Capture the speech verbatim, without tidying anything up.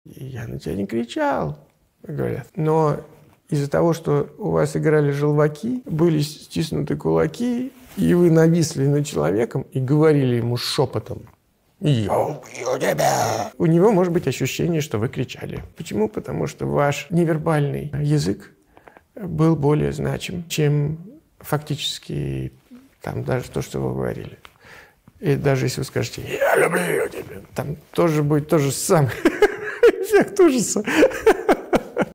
Я на тебя не кричал, говорят. Но из-за того, что у вас играли желваки, были стиснуты кулаки, и вы нависли над человеком и говорили ему шепотом: «Я убью тебя!» У него может быть ощущение, что вы кричали. Почему? Потому что ваш невербальный язык был более значим, чем фактически там даже то, что вы говорили. И даже если вы скажете «я люблю тебя», там тоже будет то же самое. Эффект ужаса.